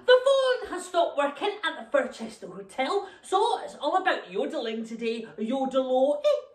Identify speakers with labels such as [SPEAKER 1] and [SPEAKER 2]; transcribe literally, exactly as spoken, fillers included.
[SPEAKER 1] The phone has stopped working at the Furchester Hotel, so it's all about yodeling today. Yodelo.